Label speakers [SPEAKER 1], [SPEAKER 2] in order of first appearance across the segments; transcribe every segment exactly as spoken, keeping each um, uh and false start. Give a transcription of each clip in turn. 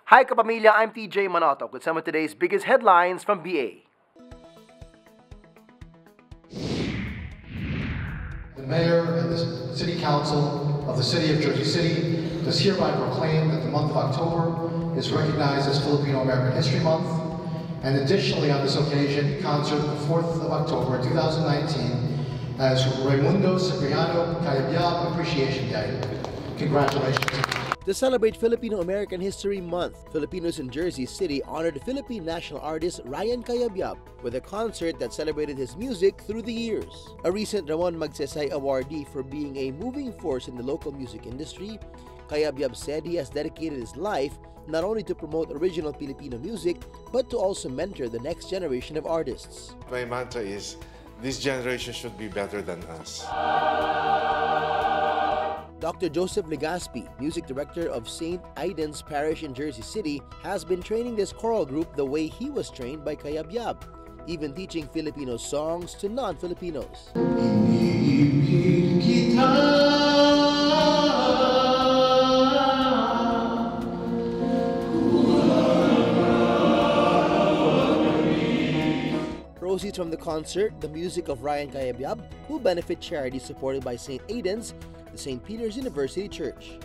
[SPEAKER 1] Hi kapamilya, I'm T J Manotoc with some of today's biggest headlines from B A.
[SPEAKER 2] The Mayor and the City Council of the City of Jersey City does hereby proclaim that the month of October is recognized as Filipino American History Month, and additionally on this occasion, concert the fourth of October two thousand nineteen as Raimundo Cipriano Cayabyab Appreciation Day. Congratulations.
[SPEAKER 1] To celebrate Filipino American History Month, Filipinos in Jersey City honored Philippine national artist Ryan Cayabyab with a concert that celebrated his music through the years. A recent Ramon Magsaysay awardee for being a moving force in the local music industry, Cayabyab said he has dedicated his life not only to promote original Filipino music, but to also mentor the next generation of artists.
[SPEAKER 3] My mantra is, this generation should be better than us.
[SPEAKER 1] Doctor Joseph Legaspi, music director of Saint Aidan's Parish in Jersey City, has been training this choral group the way he was trained by Cayabyab, even teaching Filipino songs to non-Filipinos. Proceeds from the concert, the music of Ryan Cayabyab, will benefit charities supported by Saint Aidan's, the Saint Peter's University Church.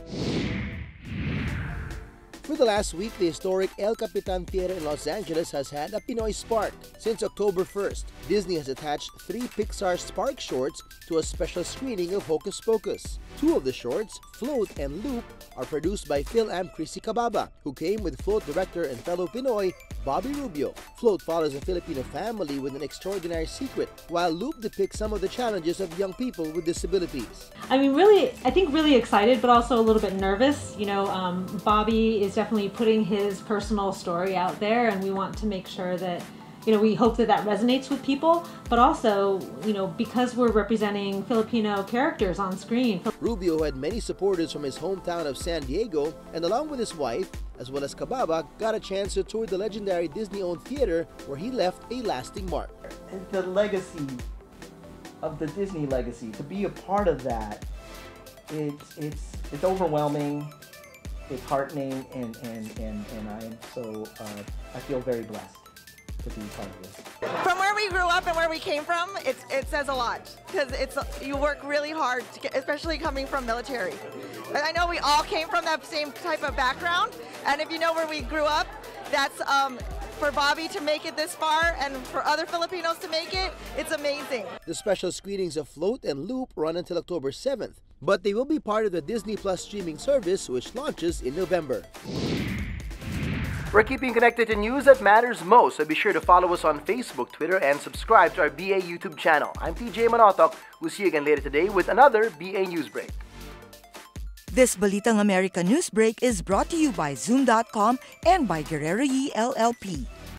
[SPEAKER 1] For the last week, the historic El Capitan Theater in Los Angeles has had a Pinoy Spark. Since October first, Disney has attached three Pixar Spark shorts to a special screening of Hocus Pocus. Two of the shorts, Float and Loop, are produced by Phil-Am Chrissy Cababa, who came with Float director and fellow Pinoy, Bobby Rubio. Float follows a Filipino family with an extraordinary secret, while Loop depicts some of the challenges of young people with disabilities.
[SPEAKER 4] I mean, really, I think really excited, but also a little bit nervous. You know, um, Bobby is definitely putting his personal story out there, and we want to make sure that, you know, we hope that that resonates with people, but also, you know, because we're representing Filipino characters on screen.
[SPEAKER 1] Rubio had many supporters from his hometown of San Diego, and along with his wife, as well as Cababa, got a chance to tour the legendary Disney-owned theater where he left a lasting mark.
[SPEAKER 5] The legacy of the Disney legacy, to be a part of that, it's it's it's overwhelming, it's heartening, and and and, and I am so uh, I feel very blessed to be part of this.
[SPEAKER 6] From where we grew up and where we came from, it's, it says a lot, because it's you work really hard, to get, especially coming from military. And I know we all came from that same type of background, and if you know where we grew up, that's um, for Bobby to make it this far and for other Filipinos to make it, it's amazing.
[SPEAKER 1] The special screenings of Float and Loop run until October seventh, but they will be part of the Disney Plus streaming service, which launches in November. We're keeping connected to news that matters most, so be sure to follow us on Facebook, Twitter, and subscribe to our B A YouTube channel. I'm T J Manotoc. We'll see you again later today with another B A News Break.
[SPEAKER 7] This Balitang America News Break is brought to you by Zoom dot com and by Guerrero Yi L L P.